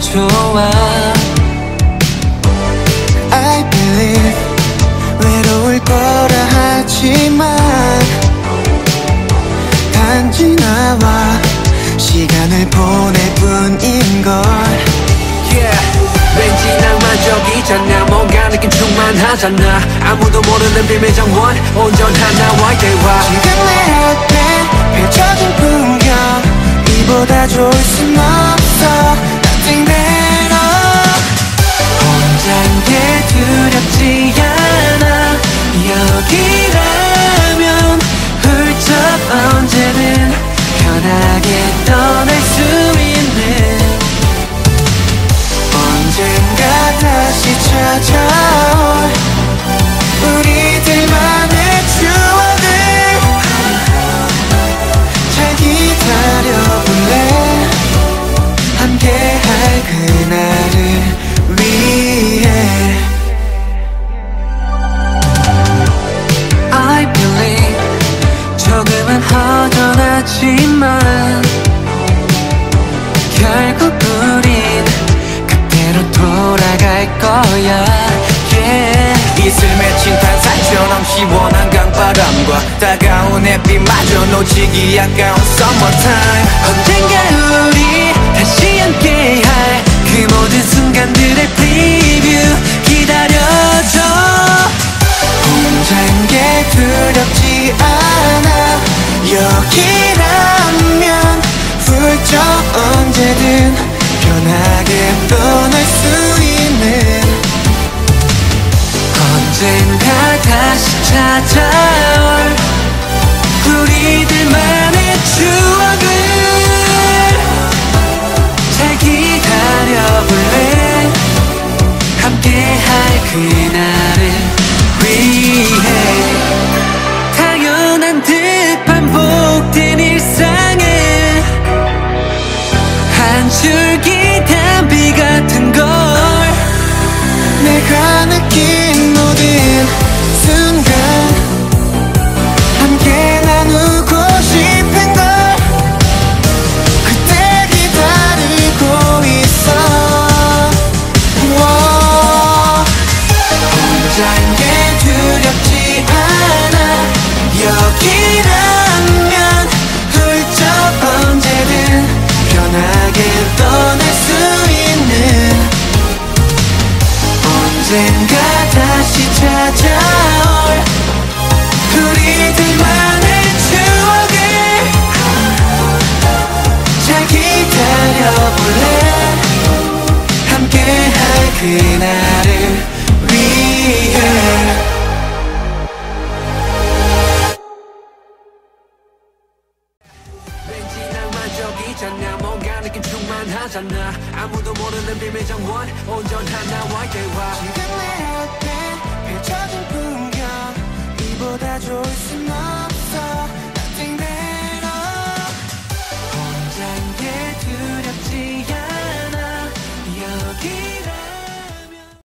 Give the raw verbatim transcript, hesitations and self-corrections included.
좋아. I believe 외로울 거라 하지만 단지 나와 시간을 보낼 뿐인걸. Yeah. 왠지 낭만적이잖아. 뭔가 느낌 충만하잖아. 아무도 모르는 비밀 정원 온전한 나와의 대화. 지금 내 앞에 펼쳐진 풍경 이보다 좋을 순 없어. Nothing better. 혼자인 게 두렵지 않아. 여기라면 훌쩍 언제든 편하게 떠날 수 있는 언젠가 다시 찾아올 우리들만의 추억을 잘 기다려볼래. 함께할 그날을 위해. I believe 조금은 허전하지만 결국 우린 그대로 돌아갈 거야. Yeah. 이슬 맺힌 탄산처럼 시원한 강바람과 따가운 햇빛마저 놓치기 아까운 summertime. 언젠가 우리 다시 함께할 그 모든 순간들의 preview 기다려줘. 혼자인 게 두렵지 않아. 여기라면 훌쩍 언제든 편하게 떠날 수 있는 언젠가 다시 찾아올 우리들만의 추억을 잘 기다려볼래. 함께할 그날을 위해. 당연한 듯 반복된 일상에 한 줄기 담비 같은 걸. 내가 느낀 모든 순간 함께 나누고 싶은 걸 그때 기다리고 있어. wow. 혼자인 게 두렵지 않아. 여기라면 훌쩍 언제든 편하게 떠날 수 있는 언젠가 다시 찾아올 우리들만의 추억을 잘 기다려볼래. 함께할 그날을 위해. 왠지 낭만적이잖아. 뭔가 느낌 충만하잖아. 아무도 모르는 비밀 정원 온전한 나와의 대화. 지금 내 앞에 펼쳐진 풍경 이보다 좋을 순